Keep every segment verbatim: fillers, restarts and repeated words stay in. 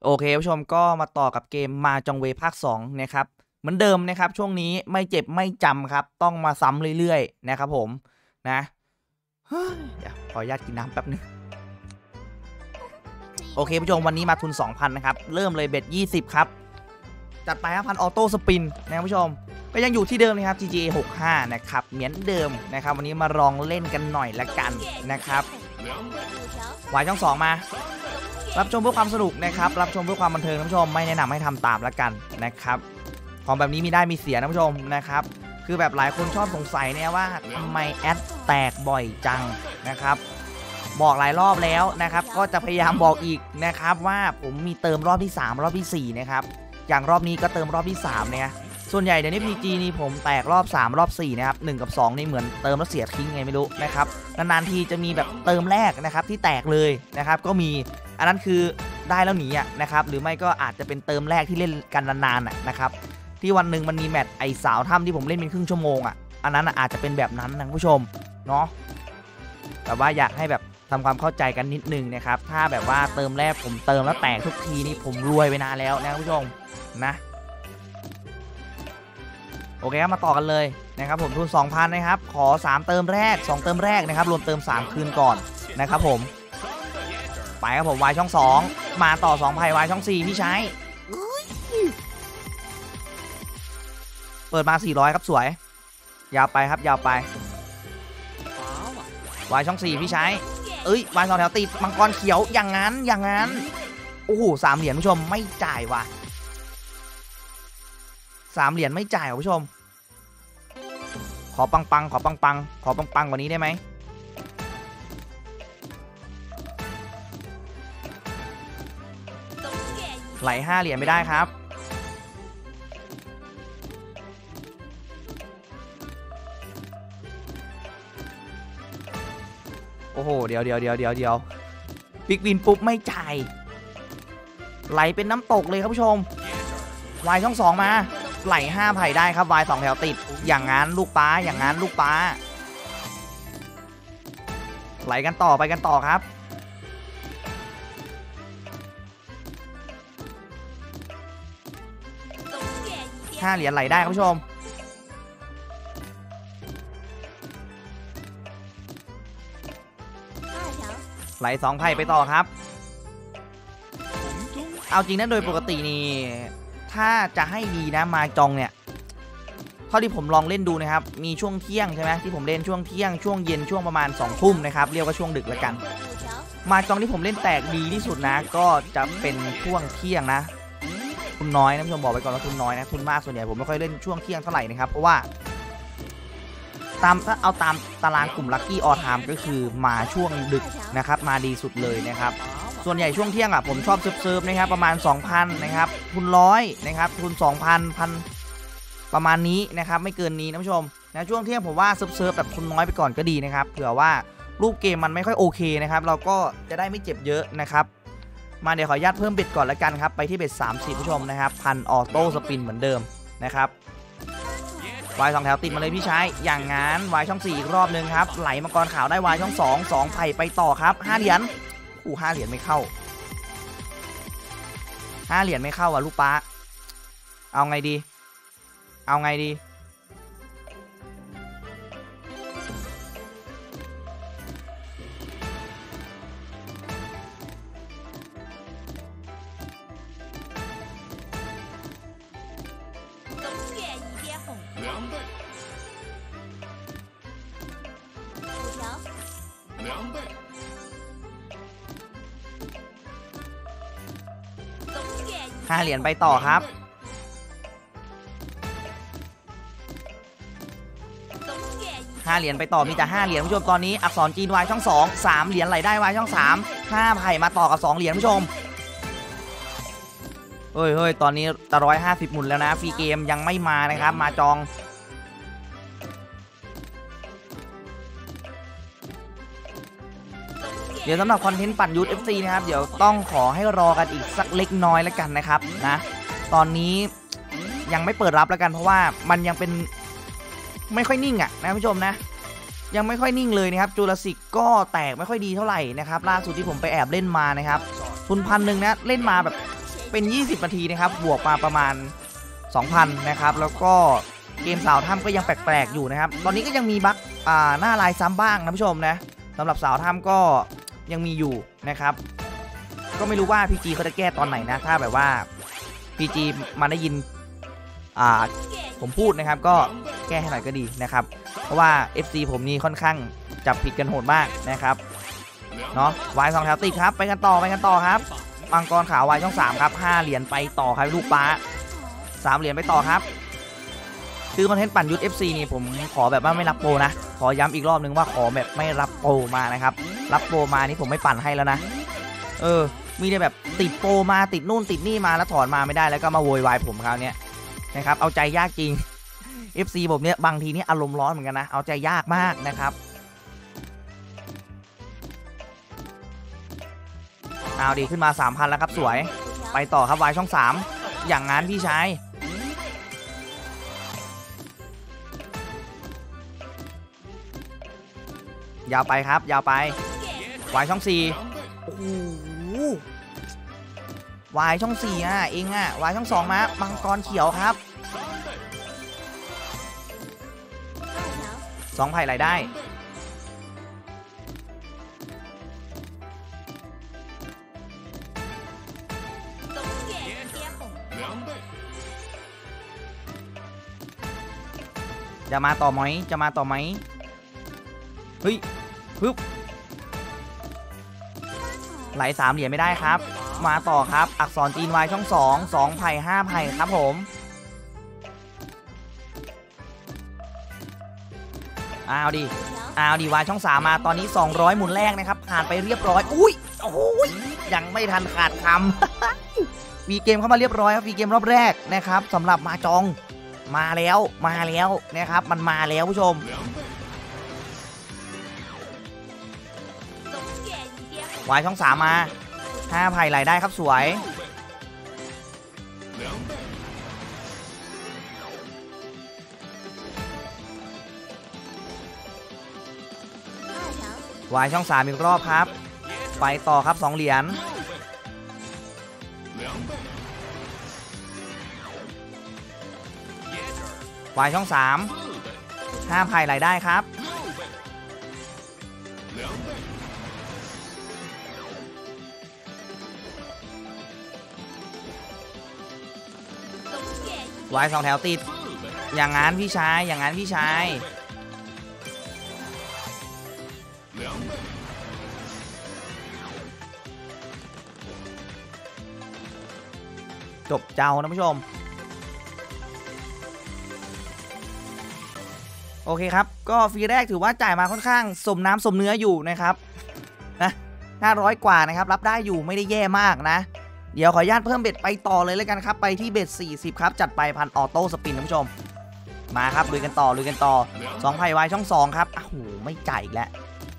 โอเคผู้ชมก็มาต่อกับเกมมาจองเวภาคสองนะครับเหมือนเดิมนะครับช่วงนี้ไม่เจ็บไม่จำครับต้องมาซ้ำเรื่อยๆนะครับผมนะเดี๋ยวขออนุญาตกินน้ำแป๊บนึงโอเคผู้ชมวันนี้มาทุน สองพัน นะครับเริ่มเลยเบ็ดยี่สิบครับจัดไป ห้าพัน ออโต้สปินนะครับผู้ชมก็ยังอยู่ที่เดิมนะครับ จี จี เอ หกสิบห้านะครับเหมือนเดิมนะครับวันนี้มาลองเล่นกันหน่อยละกันนะครับวายช่องสองมารับชมเพื่อความสนุกนะครับรับชมเพื่อความบันเทิงท่านผู้ชมไม่แนะนำให้ทำตามละกันนะครับของแบบนี้มีได้มีเสียนะผู้ชมนะครับคือแบบหลายคนชอบสงสัยเนี่ยว่าทำไมแอดแตกบ่อยจังนะครับบอกหลายรอบแล้วนะครับก็จะพยายามบอกอีกนะครับว่าผมมีเติมรอบที่สามรอบที่สี่นะครับอย่างรอบนี้ก็เติมรอบที่สามเนี่ยส่วนใหญ่เดี๋ยวนี้ พี จี นี่ผมแตกรอบสามรอบสี่นะครับหนึ่งกับสองนี่เหมือนเติมแล้วเสียทิ้งไงไม่รู้นะครับนานๆทีจะมีแบบเติมแรกนะครับที่แตกเลยนะครับก็มีอันนั้นคือได้แล้วหนีอ่ะนะครับหรือไม่ก็อาจจะเป็นเติมแรกที่เล่นกันนานๆอ่ะนะครับที่วันหนึ่งมันมีแมตช์ไอสาวถ้ำที่ผมเล่นเป็นครึ่งชั่วโมงอ่ะอันนั้นอาจจะเป็นแบบนั้นนะผู้ชมเนาะแต่ว่าอยากให้แบบทำความเข้าใจกันนิดนึงนะครับถ้าแบบว่าเติมแรกผมเติมแล้วแตกทุกทีนี่ผมรวยไปนานแล้วนะผู้ชมนะโอเคครับมาต่อกันเลยนะครับผมทุน สองพัน นะครับขอสามเติมแรกสองเติมแรกนะครับรวมเติมสามคืนก่อนนะครับผมไปครับผมวายช่องสองมาต่อสองไพ่วายช่องสี่พี่ใช้เปิดมาสี่ร้อยครับสวยยาวไปครับยาวไปวายช่องสี่พี่ใช้เอ้ยวายสองแถวติดมังกรเขียวอย่างนั้นอย่างนั้นโอ้โหสามเหรียญผู้ชมไม่จ่ายว่ะสามเหรียญไม่จ่ายผู้ชมขอปังปังขอปังปังขอปังปังกว่านี้ได้ไหมไหลห้าเหรียญไม่ได้ครับโอ้โหเดี๋ยวเดี๋ยวเดี๋ยวเดี๋ยวเดี๋ยวบิ๊กวินปุ๊บไม่จ่ายไหลเป็นน้ำตกเลยครับผู้ชมวายช่องสองมาไหลห้าไผ่ได้ครับวายสองแถวติดอย่างงั้นลูกป้าอย่างงั้นลูกป้าไหลกันต่อไปกันต่อครับห้าเหรียญไหลได้ครับผู้ชมไหลสองไผ่ไปต่อครับเอาจริงนะโดยปกตินี่ถ้าจะให้ดีนะมาจองเนี่ยเท่าที่ผมลองเล่นดูนะครับมีช่วงเที่ยงใช่ไหมที่ผมเล่นช่วงเที่ยงช่วงเย็นช่วงประมาณสองทุ่มนะครับเรียกว่าช่วงดึกละกันมาจองที่ผมเล่นแตกดีที่สุดนะก็จะเป็นช่วงเที่ยงนะทุนน้อยนะผู้ชมบอกไว้ก่อนว่าทุนน้อยนะทุนมากส่วนใหญ่ผมไม่ค่อยเล่นช่วงเที่ยงเท่าไหร่นะครับเพราะว่าตามถ้าเอาตามตารางกลุ่มลัคกี้ออทามก็คือมาช่วงดึกนะครับมาดีสุดเลยนะครับส่วนใหญ่ช่วงเที่ยงอ่ะผมชอบเซิร์ฟๆนะครับประมาณ สองพัน นะครับทุนร้อยนะครับทุน สองพัน พันประมาณนี้นะครับไม่เกินนี้นะผู้ชมนะช่วงเที่ยงผมว่าเซิร์ฟๆแบบทุนน้อยไปก่อนก็ดีนะครับเผื่อว่ารูปเกมมันไม่ค่อยโอเคนะครับเราก็จะได้ไม่เจ็บเยอะนะครับมาเดี๋ยวขออนุญาตเพิ่มเบ็ดก่อนละกันครับไปที่เบ็ดสามสิบผู้ชมนะครับพันออโต้สปินเหมือนเดิมนะครับวายสองแถวติดมาเลยพี่ชายอย่างงั้นวายช่องสี่อีกรอบนึงครับไหลมังกรขาวได้วายช่องสอง สองไผ่ไปต่อครับห้าเหรียญอู้ห้าเหรียญไม่เข้าห้าเหรียญไม่เข้าอ่ะลูกป้าเอาไงดีเอาไงดีห้าเหรียญไปต่อครับห้าเหรียญไปต่อมีแต่ห้าเหรียญผู้ชมตอนนี้อักษรจีนวายช่องสองสามเหรียญไหลได้วายช่องสามห้าไผ่มาต่อกับสองเหรียญผู้ชมเฮ้ยเฮ้ยตอนนี้ตะร้อยห้าสิบหมุนแล้วนะฟรีเกมยังไม่มานะครับมาจองเดี๋ยวสำหรับคอนเทนต์ปั่นยูท เอฟ ซี นะครับเดี๋ยวต้องขอให้รอกันอีกสักเล็กน้อยแล้วกันนะครับนะตอนนี้ยังไม่เปิดรับแล้วกันเพราะว่ามันยังเป็นไม่ค่อยนิ่งอ่ะนะผู้ชมนะยังไม่ค่อยนิ่งเลยนะครับจูราสสิกก็แตกไม่ค่อยดีเท่าไหร่นะครับล่าสุดที่ผมไปแอบเล่นมานะครับทุนพันหนึ่งนะเล่นมาแบบเป็น ยี่สิบ นาทีนะครับบวกมาประมาณ สองพัน นะครับแล้วก็เกมสาวถ้ำก็ยังแปลกๆอยู่นะครับตอนนี้ก็ยังมีบั๊กอ่าหน้าลายซ้ำบ้างนะผู้ชมนะสำหรับสาวถ้ำก็ยังมีอยู่นะครับก็ไม่รู้ว่า พี จี เขาจะแก้ตอนไหนนะถ้าแบบว่า พี จี มาได้ยินอ่าผมพูดนะครับก็แก้ให้หน่อยก็ดีนะครับเพราะว่า เอฟ ซี ผมนี่ค่อนข้างจับผิดกันโหดมากนะครับเนาะวายสองแถวติดครับไปกันต่อไปกันต่อครับมังกรขาววายช่องสามครับห้าเหรียญไปต่อครับลูกป้าสามเหรียญไปต่อครับคือคอนเทนต์ปั่นยุทธ เอฟ ซี นี่ผมขอแบบว่าไม่รับโปรนะขอย้ำอีกรอบนึงว่าขอแบบไม่รับโปรมานะครับรับโปรมานี่ผมไม่ปั่นให้แล้วนะเออมีแต่แบบติดโปรมาติดนู่นติดนี่มาแล้วถอนมาไม่ได้แล้วก็มาโวยวายผมคราวนี้นะครับเอาใจยากจริง เอฟ ซี ผมเนี่ยบางทีนี่อารมณ์ร้อนเหมือนกันนะเอาใจยากมากนะครับเอาดีขึ้นมา สามพัน แล้วครับสวยไปต่อครับวายช่องสามอย่างงั้นพี่ชายยาวไปครับยาวไปวายช่องสี่โอ้โหวายช่องสี่อ่ะเองอ่ะวายช่องสองมามังกรเขียวครับสองไผ่ไหลได้จะมาต่อไหมจะมาต่อไหมเฮ้ยปึ๊บไหลสามเหรียญไม่ได้ครับมาต่อครับอักษรจีนวายช่องสองสองไผ่ห้าไผ่ครับผมเอาดิเอาดิวายช่องสามมาตอนนี้สองร้อยหมุนแรกนะครับผ่านไปเรียบร้อยอุ้ยโอ้ยยังไม่ทันขาดคำวีเกมเข้ามาเรียบร้อยครับวีเกมรอบแรกนะครับสำหรับมาจองมาแล้วมาแล้วนะครับมันมาแล้วผู้ชมวายช่องสามมาห้าไผ่ไหลได้ครับสวยวายช่องสามอีกรอบครับไปต่อครับสองเหรียญวายช่องสามห้าไผ่ไหลได้ครับวายสองแถวติดอย่างงั้นพี่ชายอย่างงั้นพี่ชายจบเจ้านะผู้ชมโอเคครับก็ฟรีแรกถือว่าจ่ายมาค่อนข้างสมน้ำสมเนื้ออยู่นะครับนะห้าร้อยกว่านะครับรับได้อยู่ไม่ได้แย่มากนะเดี๋ยวขออนุญาตเพิ่มเบ็ดไปต่อเลยแล้วกันครับไปที่เบ็ดสี่สิบครับจัดไปพันออโต้สปินท่านผู้ชมมาครับลุยกันต่อลุยกันต่อสองไผ่วายช่องสองครับอ้าวโหไม่จ่ายอีกแล้ว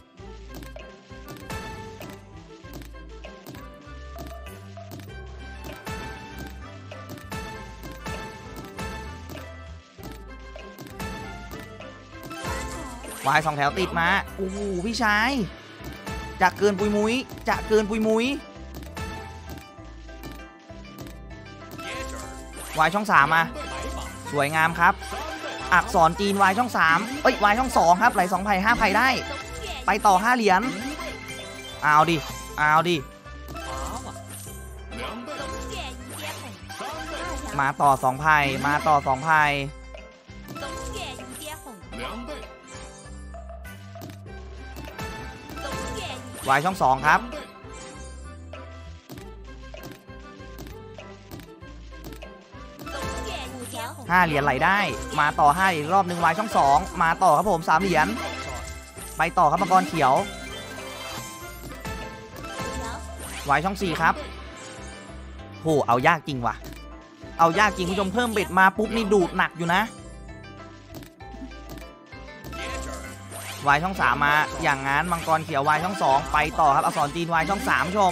วายสองแถวติดมาโอ้โหพี่ชายจะเกินปุยมุ้ยจะเกินปุยมุ้ยวายช่องสามมาสวยงามครับอักษรจีนวายช่องสามเอ้ยวายช่องสองครับไหลสองไผ่ห้าไผ่ได้ไปต่อห้าเหรียญเอาดิเอาดิมาต่อสองไผ่มาต่อสองไผ่วายช่องสองครับห้าเหรียญไหลได้มาต่อห้าอีกรอบหนึ่งวายช่องสองมาต่อครับผมสามเหรียญไปต่อครับมังกรเขียววายช่องสี่ครับโหเอายากจริงว่ะเอายากจริงผู้ชมเพิ่มเบ็ดมาปุ๊บนี่ดูดหนักอยู่นะวายช่องสามมาอย่างงั้นมังกรเขียววายช่องสองไปต่อครับอักษรจีนวายช่องสามผู้ชม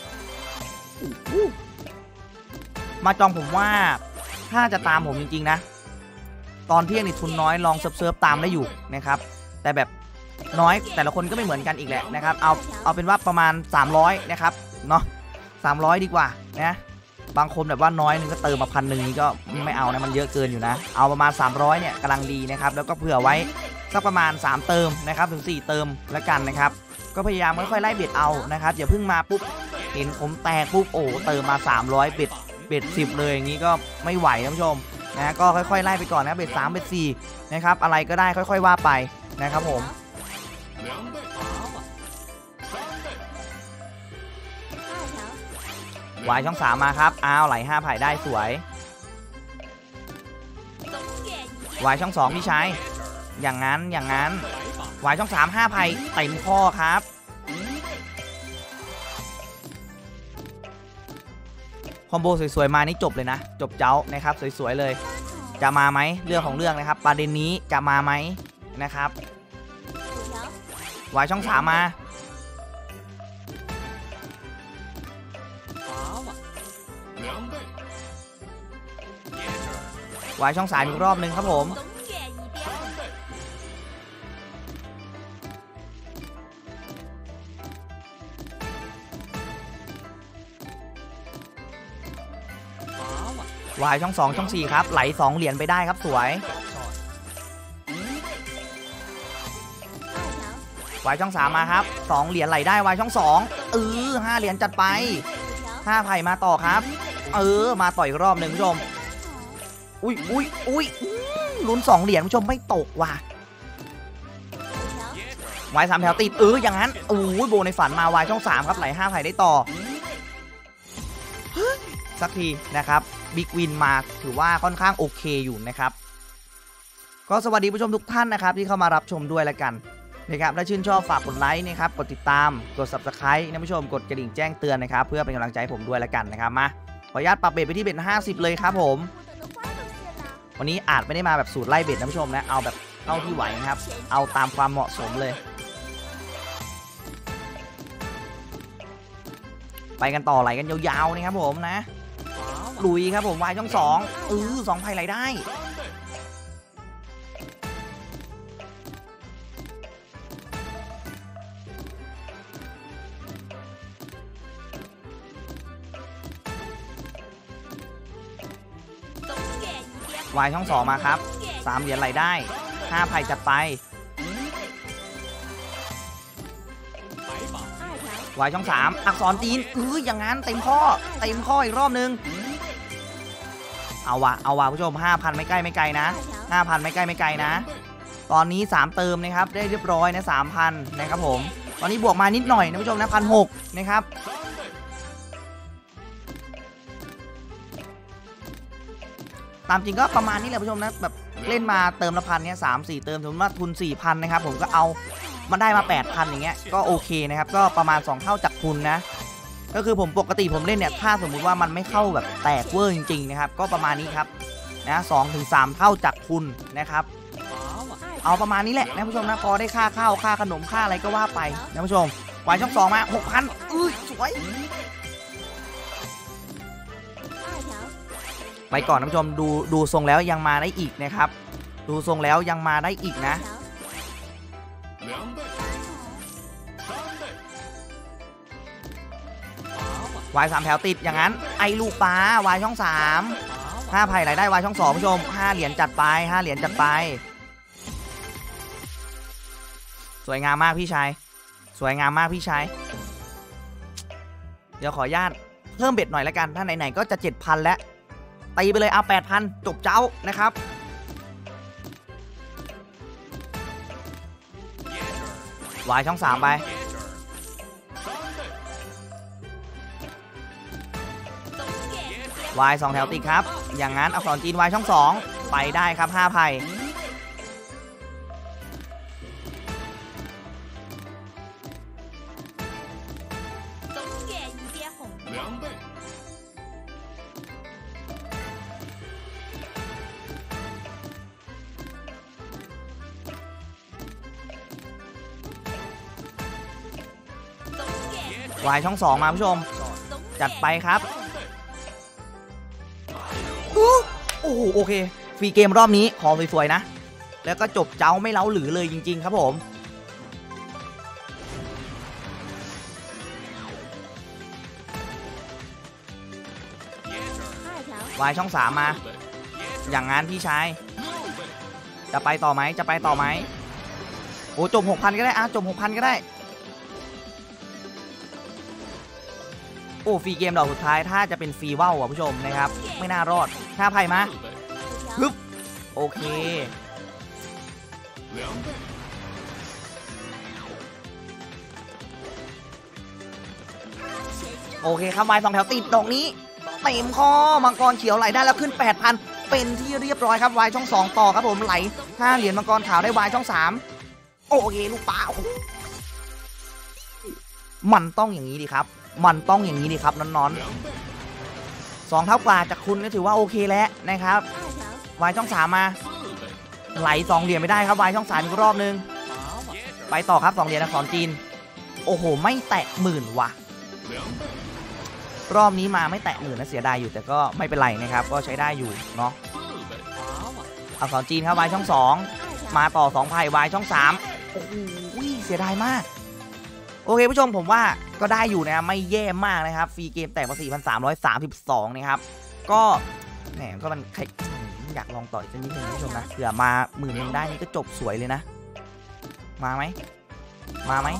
มาจองผมว่าถ้าจะตามผมจริงๆนะตอนเที่ยงนี่ทุนน้อยลองเซิร์ฟๆตามได้อยู่นะครับแต่แบบน้อยแต่ละคนก็ไม่เหมือนกันอีกแหละนะครับเอาเอาเป็นว่าประมาณสามร้อยนะครับเนาะสามร้อยดีกว่านะบางคนแบบว่าน้อยนึงก็เติมมาพันหนึ่งนี้ก็ไม่เอานะมันเยอะเกินอยู่นะเอาประมาณสามร้อยเนี่ยกำลังดีนะครับแล้วก็เผื่อไว้สักประมาณสามเติมนะครับถึงสี่เติมแล้วกันนะครับก็พยายามค่อยๆไล่เบ็ดเอานะครับอย่าเพิ่งมาปุ๊บเห็นผมแตกปุ๊บโอ้เติมมาสามร้อยเบ็ดเบ็ดสิบเลยอย่างนี้ก็ไม่ไหวท่านผู้ชมนะก็ค่อยๆไล่ไปก่อนนะเบ็ดสามเบ็ดสี่นะครับอะไรก็ได้ค่อยๆว่าไปนะครับผมวายช่องสามมาครับอ้าวไหลห้าไผ่ได้สวยวายช่องสองพี่ชายอย่างนั้นอย่างนั้นวายช่องสามห้าไผ่เต็มข้อครับคอมโบสวยๆมานี่จบเลยนะจบเจ้านะครับสวยๆเลยจะมาไหมเรื่องของเรื่องนะครับประเด็นนี้จะมาไหมนะครับวายช่องสามมาวายช่องสามอีกรอบนึงครับผมวายช่องสองช่องสี่ครับไหลสองเหรียญไปได้ครับสวยวายช่องสามมาครับสองเหรียญไหลได้วายช่องสองเออห้าเหรียญจัดไปห้าไผ่มาต่อครับเออมาต่ออีกรอบหนึ่งผู้ชมอุ้ยอุ้ยอุ้ยลุ้นสองเหรียญผู้ชมไม่ตกว่ะวายสามแถวติดเอออย่างนั้นโอ้ยโบในฝันมาวายช่องสามครับไหลห้าไผ่ได้ต่อสักทีนะครับบิ๊กวินมาถือว่าค่อนข้างโอเคอยู่นะครับก็สวัสดีผู้ชมทุกท่านนะครับที่เข้ามารับชมด้วยแล้วกันนะครับถ้าชื่นชอบฝากกดไลค์นะครับกดติดตามกด ซับสไครบ์ นะผู้ชมกดกระดิ่งแจ้งเตือนนะครับเพื่อเป็นกำลังใจให้ผมด้วยแล้วกันนะครับมาขออนุญาตปรับเบ็ดไปที่เบ็ดห้าสิบเลยครับผมวันนี้อาจไม่ได้มาแบบสูตรไล่เบ็ดนะผู้ชมนะเอาแบบเท่าที่ไหวนะครับเอาตามความเหมาะสมเลยไปกันต่อไหลกันยาวๆนะครับผมนะลุยครับผมวายช่องสองเออสองไพ่ไหลได้วายช่องสองมาครับสามเหรียญไหลได้ห้าไพ่จัดไปวายช่องสามอักษรจีนเอออย่างนั้นเต็มข้อเต็มข้ออีกรอบนึงเอาวะเอาวะผู้ชม ห้าพัน ไม่ใกล้ไม่ไกลนะ ห้าพัน ไม่ใกล้ไม่ไกลนะตอนนี้สามเติมนะครับได้เรียบร้อยนะ สามพัน นะครับผมตอนนี้บวกมานิดหน่อยนะผู้ชมนะ หนึ่งพันหกร้อย นะครับตามจริงก็ประมาณนี้แหละผู้ชมนะแบบเล่นมาเติมละพันเนี้ยสาม สี่เติมสมมติว่าทุน สี่พัน นะครับผมก็เอามันได้มา แปดพัน อย่างเงี้ยก็โอเคนะครับก็ประมาณสองเท่าจากทุนนะก็คือผมปกติผมเล่นเนี่ยถ้าสมมุติว่ามันไม่เข้าแบบแตกเวอร์จริงๆนะครับก็ประมาณนี้ครับนะสองถึงสามเท่าจากทุนนะครับเอาประมาณนี้แหละนะผู้ชมนะพอได้ค่าข้าวค่าขนมค่าอะไรก็ว่าไปนะผู้ชมวายช่องสองมา หกพัน อุ้ยสวยไปก่อนนะผู้ชมดูดูทรงแล้วยังมาได้อีกนะครับดูทรงแล้วยังมาได้อีกนะวายสามแถวติดอย่างนั้นไอลูกปลาวายช่องสามห้าไผ่ไหลได้วายช่องสองผู้ชมห้าเหรียญจัดไปห้าเหรียญจัดไปสวยงามมากพี่ชายสวยงามมากพี่ชายเดี๋ยวขออนุญาตเพิ่มเบ็ดหน่อยแล้วกันถ้าไหนๆก็จะ เจ็ดพัน แล้วตีไปเลยเอา แปดพัน จบเจ้านะครับวายช่องสามไปวายสองแถวติดครับอย่างนั้นอักษรจีนวายช่องสองไปได้ครับห้าไพ่วายช่องสองมาผู้ชมจัดไปครับโอ้โหโอเคฟรีเกมรอบนี้ขอสวยๆนะแล้วก็จบเจ้าไม่เล้าหรือเลยจริงๆครับผมวายช่องสามมาอย่างงั้นพี่ชายจะไปต่อไหมจะไปต่อไหมโอ้จบ หกพัน ก็ได้อะจบ หกพัน ก็ได้โอ้ฟรีเกมดอกสุดท้ายถ้าจะเป็นฟรีว่าวอ่ะผู้ชมนะครับไม่น่ารอดห้าไพ่มาฮึบโอเคโอเคครับวายสองแถวติดดอกนี้เต็มคอมังกรเขียวไหลได้แล้วขึ้น แปดพัน เป็นที่เรียบร้อยครับวายช่องสองต่อครับผมไหลห้าเหรียญมังกรขาวได้วายช่องสามโอเคลูกป้ามันต้องอย่างนี้ดีครับมันต้องอย่างนี้ดีครับนอนๆสองเท่ากว่าจากคุณก็ถือว่าโอเคแล้วนะครับวายช่องสามมาไหลสองเหรียญไม่ได้ครับวายช่องสามอีกรอบนึงไปต่อครับสองเหรียญอักษรจีนโอ้โหไม่แตะหมื่นว่ะรอบนี้มาไม่แตะหมื่นนะเสียดายอยู่แต่ก็ไม่เป็นไรนะครับก็ใช้ได้อยู่เนาะอักษรจีนครับวายช่องสองมาต่อสองไพ่วายช่องสามโอ้โหเสียดายมากโอเคผู้ชมผมว่าก็ได้อยู่นะไม่แย่มากนะครับฟรีเกมแตกมา สี่พันสามร้อยสามสิบสอง นะครับก็แหมก็มันใครอยากลองต่อยสักนิดนึงผู้ชมนะเผื่อมาหมื่นนึงได้นี่ก็จบสวยเลยนะมาไหมมาไหม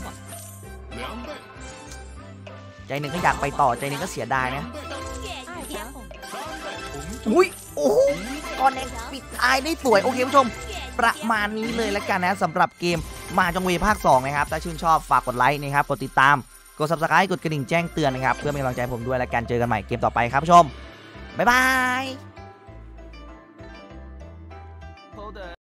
ใจหนึ่งก็อยากไปต่อใจหนึ่งก็เสียดายนะอุ้ยโอ้โหก่อนเองปิดท้ายได้สวยโอเคผู้ชมประมาณนี้เลยแล้วกันนะสำหรับเกมมาจงเวภาคสองนะครับถ้าชื่นชอบฝากกดไลค์นะครับกดติดตามกด ซับสไครบ์ กดกระดิ่งแจ้งเตือนนะครับเพื่อเป็นกำลังใจผมด้วยแล้วกันเจอกันใหม่เกมต่อไปครับผู้ชมบ๊ายบาย